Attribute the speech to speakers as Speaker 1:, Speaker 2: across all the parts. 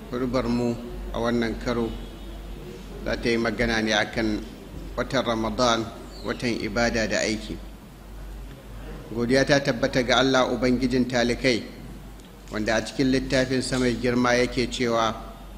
Speaker 1: mu a wannan karo za ta yi magana ne akan watan Ramadan, watan ibada da aiki. Godiya ta tabbata ga Allah Ubangijin talikai, wanda a cikin littafin mai girma yake cewa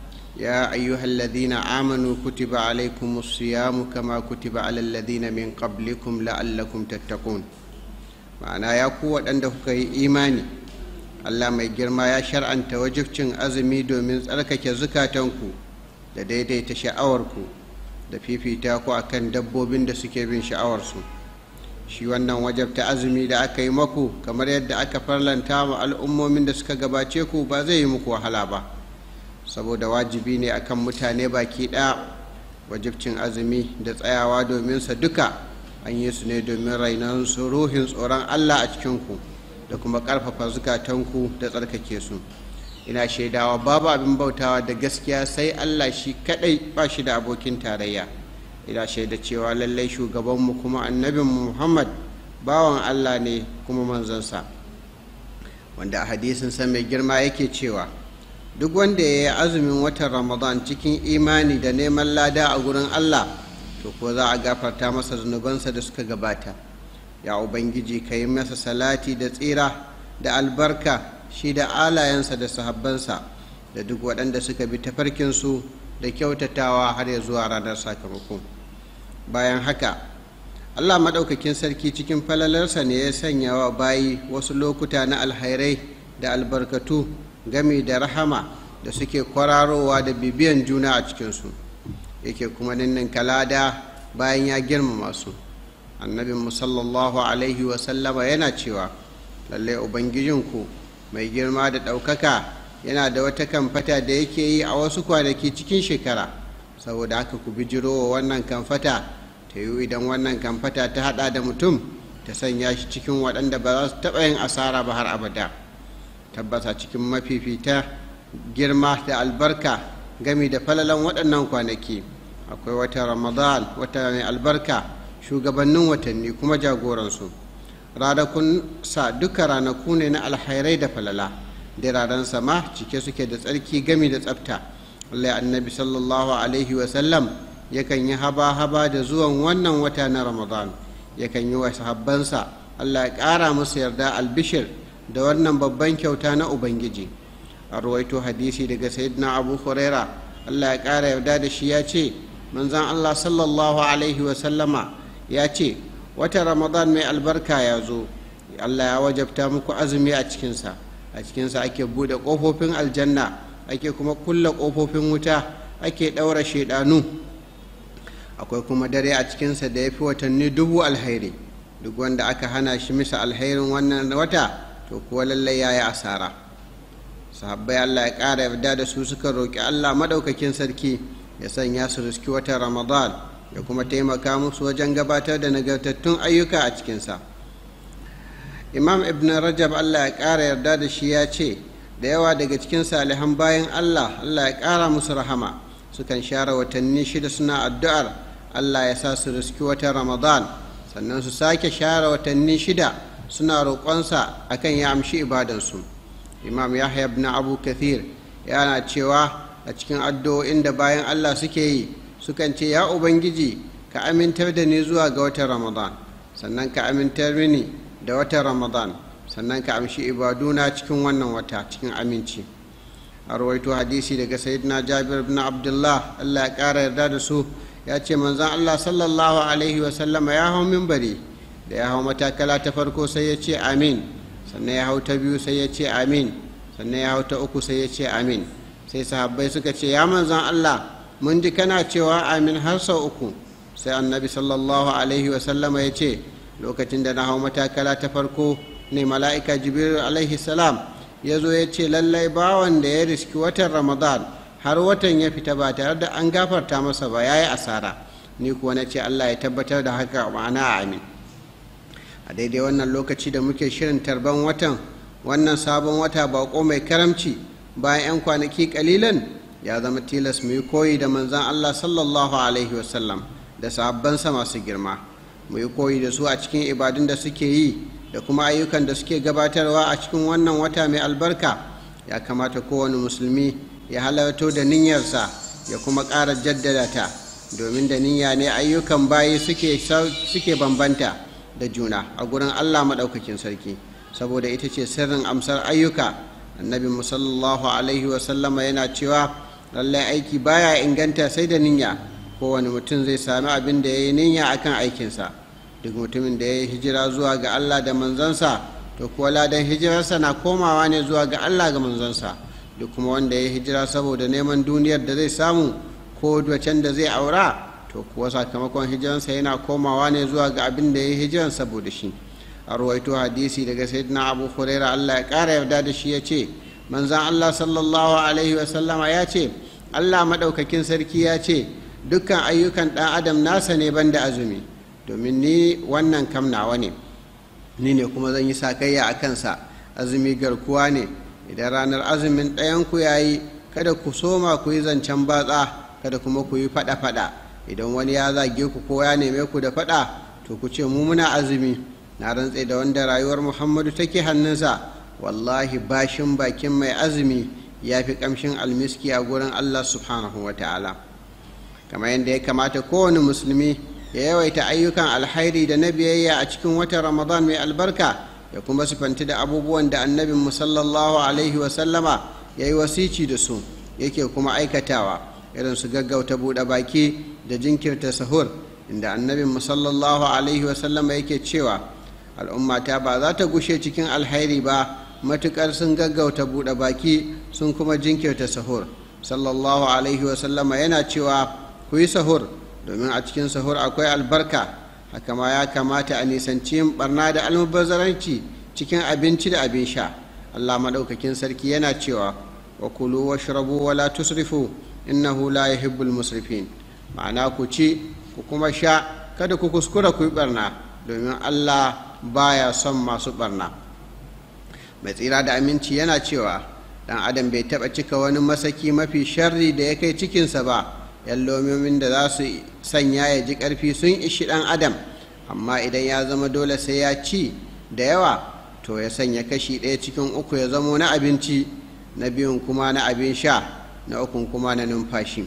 Speaker 1: ya ayyuhalladhina amanu kutiba alaykumus siyamu kama kutiba alal ladhina min qablikum la'allakum tattaqun. Ma'ana ya ku waɗanda kuka yi imani, Allah mai girma ya shar'anta wajibcin azumi domin tsarkake zukatanku da daidaita sha'awarku da fifita ku akan dabbobin da suke bin sha'awarsu. Shi wannan wajabta azumi da aka yi maku kamar yadda aka farlanta wa al'ummomin da suka gabace ku ba zai yi muku wahala ba, saboda wajibi ne akan mutane baki ɗaya. Wajibcin azumi da tsayawa domin sa duka an yi su ne domin rainon su ruhin tsoron Allah a cikinku da kuma ƙarfafa zukatanku da tsarkake su. Ina shaidawa babu abin bautawa da gaskiya sai Allah shi kaɗai, ba shi da abokin tarayya. Ina shaida cewa lallai shugabanmu kuma annabinmu Muhammad bawan Allah ne kuma manzansa, wanda a hadisinsa mai girma yake cewa duk wanda ya yi azumin watan Ramadan cikin imani da neman lada a gurin Allah, to ko za a gafarta masa zunubansa da suka gabata. Ya Ubangiji, ka yi masa salati da tsira da albarka, shi da alayensa da sahabbansa da duk waɗanda suka bi tafarkinsu da kyautatawa har ya zuwa ranar sakamako. Bayan haka, Allah maɗaukakin sarki cikin falalarsa ne ya sanya wa bayi wasu lokuta na alhairai da albarkatu gami da rahama da suke kwararowa da bibiyan juna a cikinsu, yake kuma ninninka lada bayan ya girmama su. Annabinmu sallallahu alaihi wasallama yana cewa lallai Ubangijinku mai girma da ɗaukaka yana da wata kamfata da yake yi a wasu kwanaki cikin shekara. Saboda haka ku bijiro wa wannan kamfata, ta yi idan wannan kamfata ta hada da mutum, ta sanya shi cikin waɗanda ba za su taɓa yin asara ba har abada. Tabbata cikin mafifita girma da albarka gami da falalan waɗannan kwanaki akwai wata Ramadan, wata mai albarka, shugabannin watanni kuma jagoransu. Ranakun sa duka ranaku ne na alhairai da falala, da ranar sama cike suke da tsarki gami da tsafta. Allah annabi sallallahu alaihi wasallam yakan yi haba-haba da zuwan wannan wata na Ramadan, yakan yi wa sahabbansa Allah ya ƙara musu yarda albishir da wannan babban kyauta na Ubangiji. A ruwaito hadisi daga Sayyidina Abu Huraira, Allah ya ƙara yarda da shi, ya ce manzon Allah sallallahu alaihi wasallama ya ce wata Ramadan mai albarka ya zo, Allah ya wajabta muku azumi a cikinsa ake buɗe ƙofofin aljanna, ake kuma kulle ƙofofin wuta, ake ɗaura shaidanu. Akwai kuma dare a cikinsa da ya fi watanni 1000 alhairi. Duk wanda aka hana shi misa alhairin wannan wata, to kuwa lallai ya yi asara. Sahabbai Allah ya ƙara yarda da su suka roƙi Allah maɗaukakin sarki ya sanya su riski watan Ramadan, ya kuma taimaka musu wajen gabatar da nagartattun ayyuka a cikinsa. Imam Ibn Rajab Allah ya ƙara yarda da shi ya ce da yawa daga cikin salihan bayan Allah ya ƙara musu rahama sukan share watanni 6 suna addu'ar Allah ya sa su riski watan Ramadan, sannan su sake share watanni 6 suna roƙonsa akan ya amshi ibadansu. Imam Yahya ibn Abu Kathir yana cewa a cikin addu'o'in da bayan Allah suke yi, sukan ce ya Ubangiji, ka amintar da ni zuwa ga watan Ramadan, sannan ka amintar mini da watan Ramadan, sannan ka amshi ibaduna cikin wannan wata cikin aminci. A rawaito hadisi daga Sayyidina Jabir ibn Abdullah, Allah ya ƙara yarda da su, ya ce manzon Allah sallallahu alaihi wasallama ya hau minbari, da ya hau matakala ta farko sai ya ce amin, sannan ya hau ta biyu sai ya ce amin, sannan ya hau ta uku sai ya ce amin. Sai sahabbai suka ce ya manzon Allah, mun ji kana cewa amin har sau 3. Sai annabi sallallahu alaihi wasallama ya ce lokacin da na hau matakala ta farko ne mala'ika Jibril alaihi salam ya zo ya ce lallai bawan da ya riski watan Ramadan har watan ya fita ba tare da an gafarta masa ba ya yi asara. Ni kuwa na ce Allah ya tabbatar da haka, ma'ana amin. A daidai wannan lokaci da muke shirin tarban wannan sabon wata baƙo mai karamci, bayan 'yan kwanaki kalilan ya zama tilas mu yi koyi da manzan Allah sallallahu alaihi wasallam da sahabbansa masu girma, mu yi koyi da su a cikin ibadun da suke yi da kuma ayyukan da suke gabatarwa a cikin wannan wata mai albarka. Ya kamata kowane musulmi ya halarto da niyyarsa ya kuma ƙara jaddada ta, domin da niyya ne ayyukan bayi suke bambanta da juna a gurin Allah maɗaukakin sarki, saboda ita ce sirrin amsar ayyuka. Annabi sallallahu alaihi wasallama yana cewa lallai aiki baya inganta sai da niyya. Kowane mutum zai sami abin da ya yi niyya akan aikinsa. Duk mutumin da ya yi hijira zuwa ga Allah da manzansa, to kuwa ladan hijirarsa na komawa ne zuwa ga Allah ga manzansa. Duk kuma wanda ya yi hijira saboda neman duniyar da zai samu ko wacen da zai aura, to kuwa sakamakon hijiransa yana komawa ne zuwa ga abin da ya yi hijiran saboda shi. A ruwaito hadisi daga sayyidina Abu Hurairah, Allah ya ƙara yarda da shi, ya ce manzan Allah sallallahu alaihi wasallama ya ce Allah maɗaukakin sarki ya ce dukkan ayyukan ɗan adam nasa ne banda azumi, domin ni wannan kam nawa ne, ni ne kuma zan yi sakayya a kansa. Azumi garkuwa ne. Idan ranar azumin ɗayanku ya yi, kada ku soma ku yi zancen batsa, kada kuma ku yi faɗa-faɗa. Idan wani ya zage ku ko ya neme ku da faɗa, to ku ce mu muna azumi. Na rantse da wanda rayuwar Muhammadu take hannunsa, wallahi bashin bakin mai azumi ya fi ƙamshin almiski a gurin Allah subhanahu wa ta'ala. Kamar yadda ya kamata kowane musulmi ya yawaita ayyukan alhairi da na biyayya a cikin watan Ramadan mai albarka, ya kuma sifanti da abubuwan da annabin sallallahu alaihi wasallama ya yi wasici da su yake kuma aikatawa, irin su gaggauta buɗe baki da jinkirta sahur, inda annabin sallallahu alaihi wasallama yake cewa al'ummata ba za ta gushe cikin alhairi ba matuƙar sun gaggauta buɗe baki sun kuma jinkirta sahur. Sallallahu alaihi wasallama yana cewa ku yi sahur, domin a cikin sahur akwai albarka. Haka ma ya kamata a nisanci yin barna da almubazzaranci cikin abinci da abin sha. Allah maɗaukakin sarki yana cewa wa kulu washrabu wa la tusrifu innahu la yuhibbul musrifin. Ma'ana ku ci ku kuma sha, kada ku kuskura ku yi barna, domin Allah baya son masu barna. Mai tsira da aminci yana cewa dan adam bai taɓa cika wani masaki mafi sharri da ya kai cikinsa ba. Yan lomomin da za su sanya ya ji ƙarfi sun ishi ɗan adam, amma idan ya zama dole sai ya ci da yawa, to ya sanya kashi ɗaya cikin uku ya zamo na abinci, na biyun kuma na abin sha, na ukun kuma na numfashi.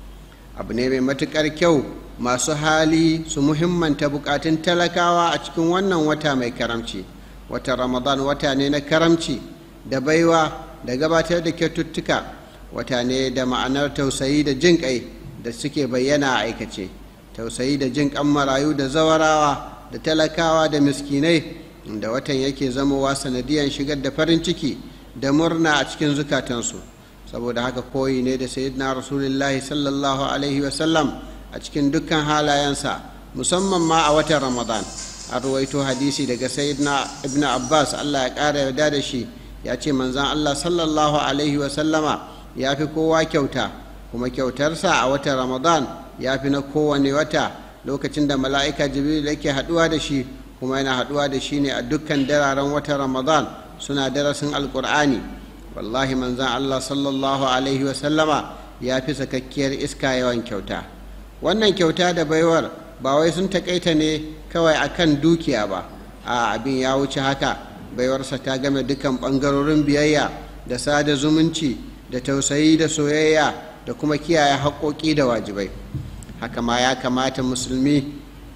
Speaker 1: Abu ne mai matuƙar kyau masu hali su muhimmanta buƙatun talakawa a cikin wannan wata mai karamci. Watan Ramadan wata ne na karamci da baiwa da gabatar da kyaututtuka, wata ne da ma'anar tausayi da jin ƙai da suke bayyana a aikace. Tausayi da jin ƙan marayu da zawarawa da talakawa da miskinai, da watan yake zamowa sanadiyan shigar da farin ciki da murna a cikin zukatansu. Saboda haka koyi ne da sayyidina rasulullahi sallallahu alaihi wasallam a cikin dukkan halayensa, musamman ma a watan Ramadan. An ruwaito hadisi daga sayyidina ibn Abbas, Allah ya ƙara yarda da shi, ya ce manzan Allah sallallahu alaihi wasallama ya fi kowa kyauta, kuma kyautarsa a watan Ramadan ya fi na kowane wata. Lokacin da mala'ika Jibril yake haɗuwa da shi, kuma yana haɗuwa da shi ne a dukkan dararen watan Ramadan, suna darasin alƙur'ani. Wallahi manzan Allah sallallahu alaihi wasallama ya fi sakakkiyar iska yawan kyauta. Wannan kyauta da baiwar ba wai sun taƙaita ne kawai akan dukiya ba, a abin ya wuce haka. Baiwarsa ta game dukkan ɓangarorin biyayya da sada zumunci da tausayi da soyayya da kuma kiyaye haƙoƙi da wajibai. Haka ma ya kamata musulmi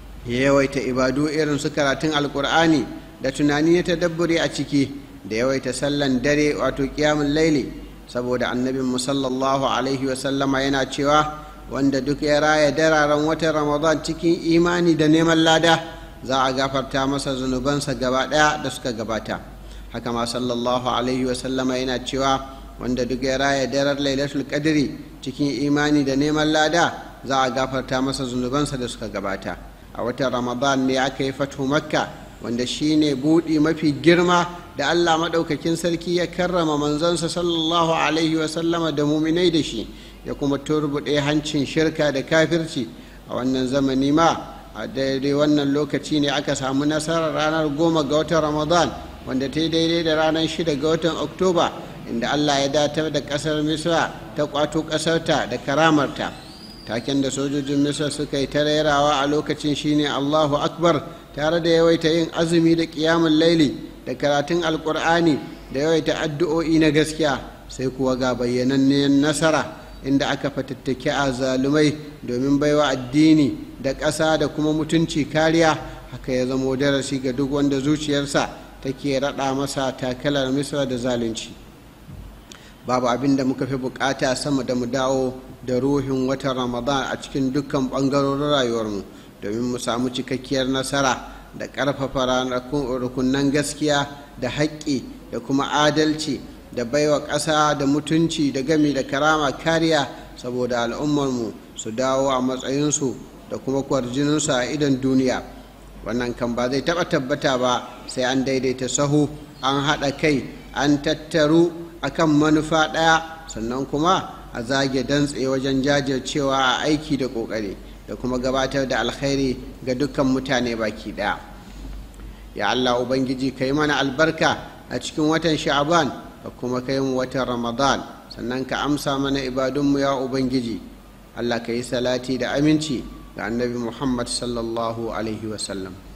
Speaker 1: ya yawaita ibadu irin su karatun alƙur'ani da tunani ya tadabburi a ciki, da yawaita sallan dare wato ƙiyamun laili, saboda annabin sallallahu alaihi wasallama yana cewa wanda duk ya raya dararen watan Ramadan cikin imani da neman lada, za a gafarta masa zunubansa gaba ɗaya da suka gabata. Haka ma sallallahu alaihi wasallama yana cewa wanda duk ya raya daren lailatul qadri cikin imani da neman lada, za a gafarta masa zunubansa da suka gabata. A watan Ramadan ne aka yi fathu Makka, wanda shine buɗi mafi girma da Allah maɗaukakin sarki ya karrama manzansa sallallahu alaihi wasallama da muminai da shi, ya kuma turbuɗe hancin shirka da kafirci. A wannan zamani ma a daidai wannan lokaci ne aka samu nasarar ranar 10 ga watan Ramadan, wanda ta yi daidai da ranar 6 ga watan Oktoba, inda Allah ya datar da ƙasar Misra ta ƙwato ƙasarta da karamarta. Taken da sojojin Misra suka yi ta rerawa a lokacin shine Allahu Akbar, tare da yawaita yin azumi da ƙiyamun laili da karatun alƙur'ani da yawaita addu'o'i na gaskiya. sai kuwa ga bayyanannen nasara inda aka fatattaki azalumai domin baiwa addini da ƙasa da kuma mutunci kariya. Haka ya zamo darasi ga duk wanda zuciyarsa take raɗa masa takalar misra da zalunci. Babu abin da muka fi bukata sama da mu dawo da ruhin watan Ramadan a cikin dukkan ɓangarorin rayuwarmu domin mu samu cikakkiyar nasara da ƙarfafa rukunan gaskiya da haƙƙi da kuma adalci da baiwa ƙasa da mutunci da gami da karama kariya saboda al'ummarmu su dawo a matsayinsu da kuma kwarjininsu a idon duniya. Wannan kan ba zai taɓa tabbata ba sai an daidaita sahu, an haɗa kai, an tattaru akan manufa ɗaya, sannan kuma a zage dantse wajen jajircewa a aiki da ƙoƙari da kuma gabatar da alkhairi ga dukkan mutane baki ɗaya. Ya Allah Ubangiji, ka yi mana albarka a cikin watan Sha'aban ka kuma kai mu watan Ramadan, sannan ka amsa mana ibadunmu ya Ubangiji. Allah ka yi salati da aminci ga annabi Muhammad sallallahu alaihi wasallam.